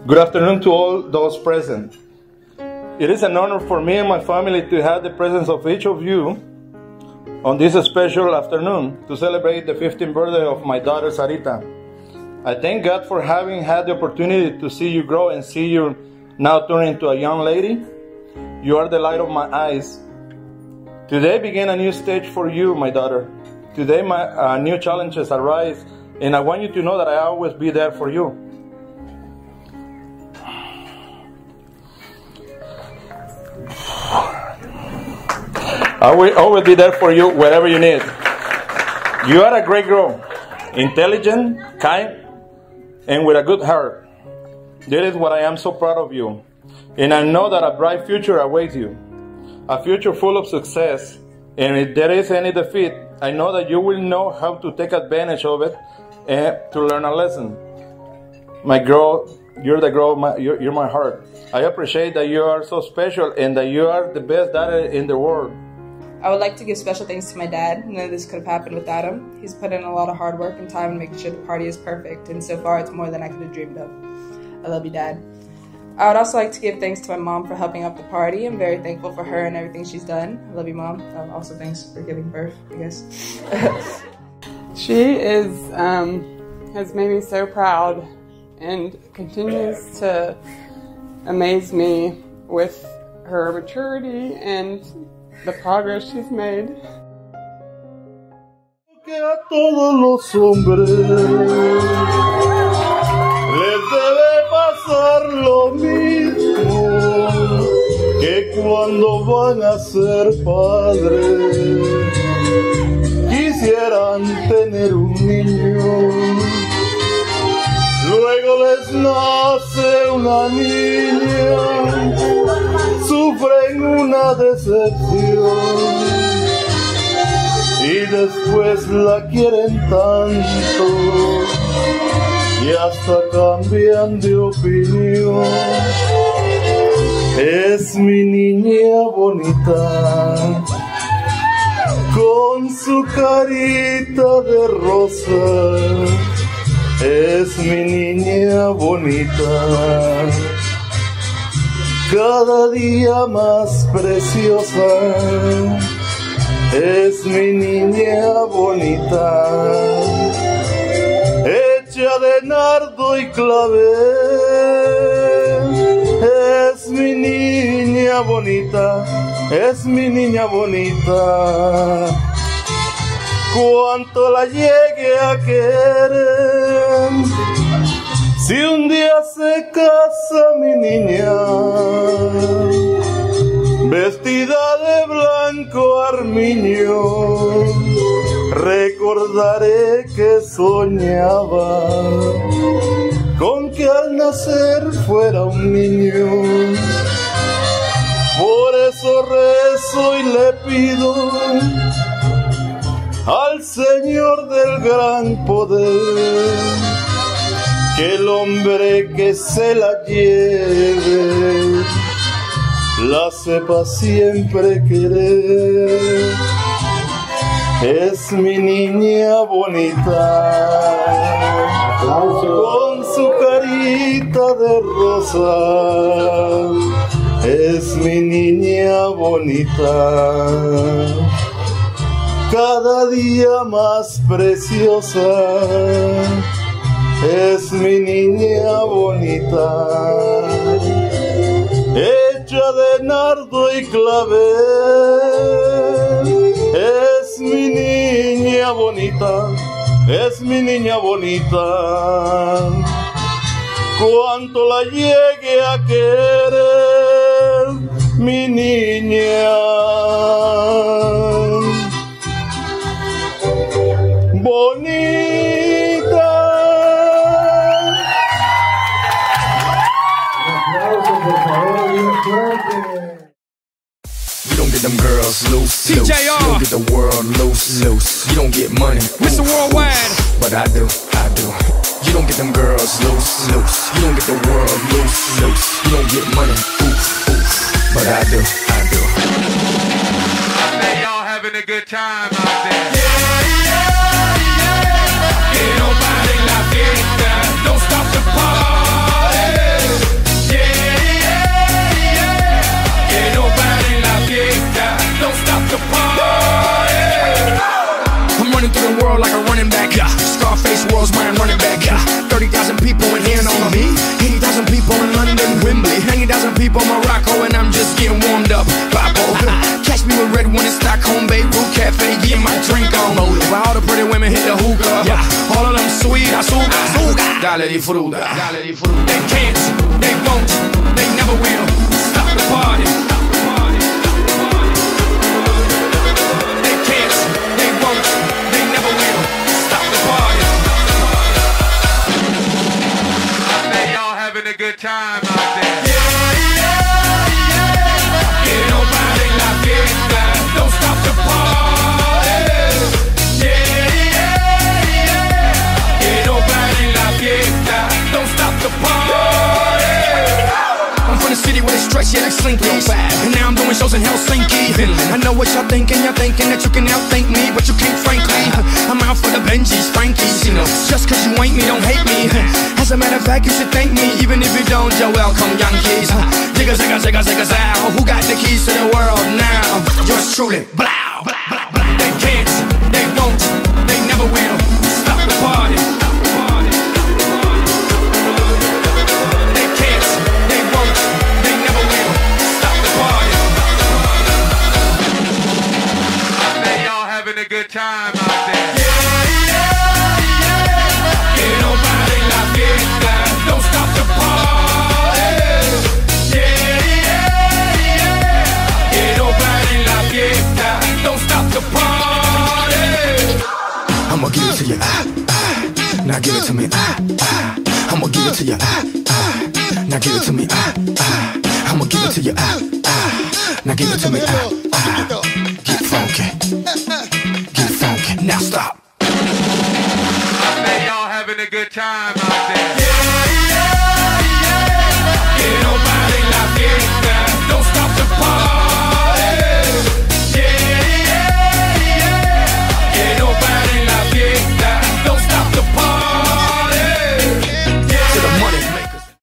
Good afternoon to all those present. It is an honor for me and my family to have the presence of each of you on this special afternoon to celebrate the 15th birthday of my daughter Sarita. I thank God for having had the opportunity to see you grow and see you now turn into a young lady. You are the light of my eyes. Today began a new stage for you, my daughter. Today my new challenges arise, and I want you to know that I'll always be there for you. I will always be there for you wherever you need. You are a great girl, intelligent, kind, and with a good heart. That is what I am so proud of you. And I know that a bright future awaits you. A future full of success. And if there is any defeat, I know that you will know how to take advantage of it and to learn a lesson. My girl, you're the girl, you're my heart. I appreciate that you are so special and that you are the best daughter in the world. I would like to give special thanks to my dad. None of this could have happened without him. He's put in a lot of hard work and time in making sure the party is perfect, and so far it's more than I could have dreamed of. I love you, Dad. I would also like to give thanks to my mom for helping out the party. I'm very thankful for her and everything she's done. I love you, Mom. Also thanks for giving birth, I guess. She has made me so proud and continues to amaze me with her maturity and the progress she's made. Que a todos los hombres les debe pasar lo mismo, que cuando van a ser padres quisieran tener un niño. Luego les nace una niña, sufren una decepción y después la quieren tanto y hasta cambian de opinión. Es mi niña bonita, con su carita de rosa. Es mi niña bonita, cada día más preciosa. Es mi niña bonita, hecha de nardo y clavel. Es mi niña bonita, es mi niña bonita. Cuánto la llegue a querer, si un día se casa mi niña, vestida de blanco armiño, recordaré que soñaba con que al nacer fuera un niño. Por eso rezo y le pido al Señor del gran poder, que el hombre que se la lleve la sepa siempre querer. Es mi niña bonita, con su carita de rosa. Es mi niña bonita, cada día más preciosa. Es mi niña bonita, hecha de nardo y clavel. Es mi niña bonita, es mi niña bonita. Cuánto la llegue a querer mi niña bonita. You don't get them girls loose, loose. You don't get the world loose, loose. You don't get money, Mr. Worldwide, but I do, I do. You don't get them girls loose, loose. You don't get the world loose, loose. You don't get money, oof, oof, but I do, I do. I bet y'all having a good time out there. Yeah, yeah, yeah. Que no pare la fiesta, don't stop the party. dale disfruta. They can't, they won't, they never will stop the party. They can't, they won't, they never will stop the party. I bet y'all having a good time out there. Que no pare la fiesta, don't stop the party. Que no pare la fiesta, don't stop the party. I'm from the city where they stretch, yeah, like slinkies. And now I'm doing shows in Helsinki. I know what y'all thinking that you can outthink me, but you can't, frankly. I'm out for the Benjis, Frankies, you know. Just cause you ain't me, don't hate me. As a matter of fact, you should thank me, even if you don't, you're welcome, Yankees. Zigga, zigga, zigga, zigga, zow. Who got the keys to the world now? Yours truly, blow. They can't, they won't, they never will stop the party. They can't, they won't, they never will stop the party. I bet y'all having a good time out there. Que no pare la fiesta, don't stop the party. Que no pare la fiesta, don't stop the party. I'ma give it to you, now give it to me, I'ma give it to you, now give it to me, I'ma give it to you, now give it to me,